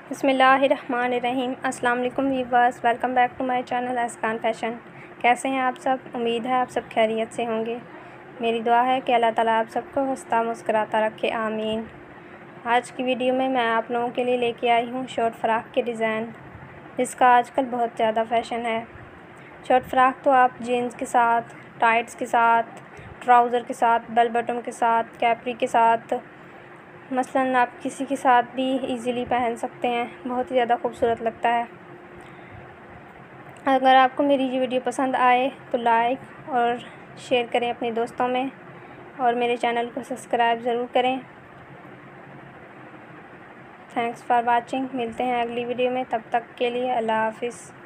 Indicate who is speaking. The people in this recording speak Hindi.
Speaker 1: बिस्मिल्लाहिर्रहमानिर्रहीम। अस्सलाम वालेकुम viewers, welcome back to my channel अस्कान फैशन। कैसे हैं आप सब? उम्मीद है आप सब खैरियत से होंगे। मेरी दुआ है कि अल्लाह ताला आप सबको हंसता मुस्कुराता रखे, आमीन। आज की वीडियो में मैं आप लोगों के लिए लेके आई हूँ शॉर्ट फ्रॉक के डिज़ाइन, जिसका आजकल बहुत ज़्यादा फैशन है। शॉर्ट फ्रॉक तो आप जीन्स के साथ, टाइट्स के साथ, ट्राउज़र के साथ, बेल बटन के साथ, कैपरी के साथ, मसलन आप किसी के साथ भी इजीली पहन सकते हैं। बहुत ही ज़्यादा खूबसूरत लगता है। अगर आपको मेरी ये वीडियो पसंद आए तो लाइक और शेयर करें अपने दोस्तों में, और मेरे चैनल को सब्सक्राइब ज़रूर करें। Thanks for watching. मिलते हैं अगली वीडियो में, तब तक के लिए अल्लाह हाफ़िज़।